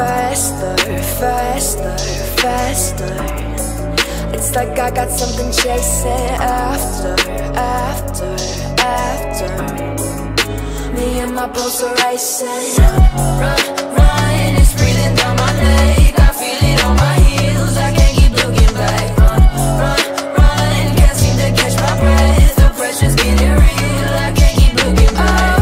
faster, faster, faster. It's like I got something chasing after, after, after. Me and my pulse are racing. Run, run, it's breathing down my neck. I feel it on my heels, I can't keep looking back. Run, run, run, can't seem to catch my breath. The pressure's getting real, I can't keep looking back.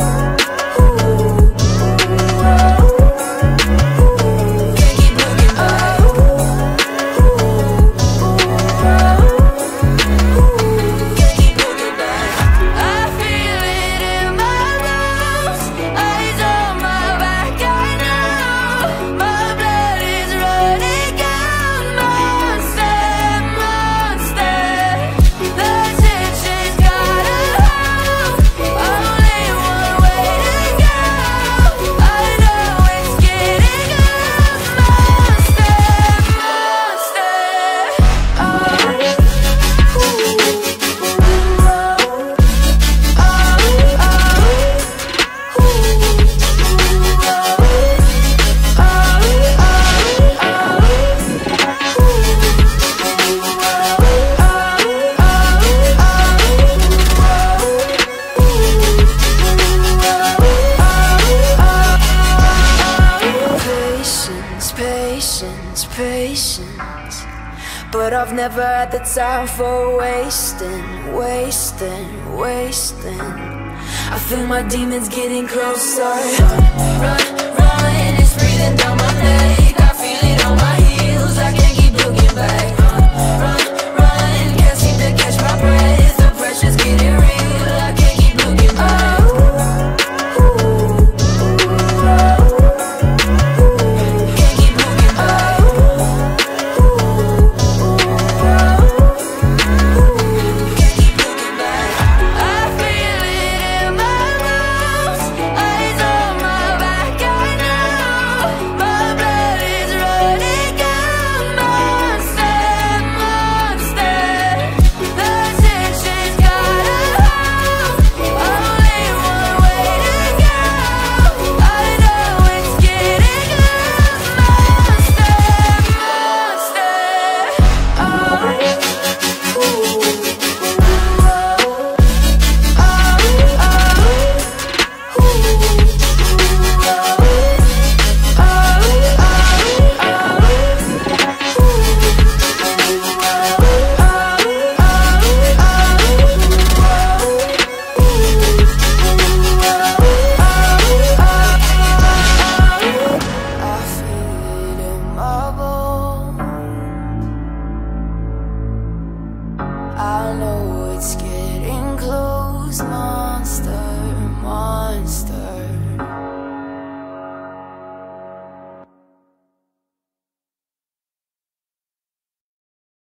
Patience, patience. But I've never had the time for wasting, wasting, wasting. I feel my demons getting closer. Run, run, it's breathing down my neck. I feel it on my heels, I can't keep looking back. Run, run, can't seem to catch my breath. The pressure's getting real, I can't keep looking back. I know it's getting close, monster, monster.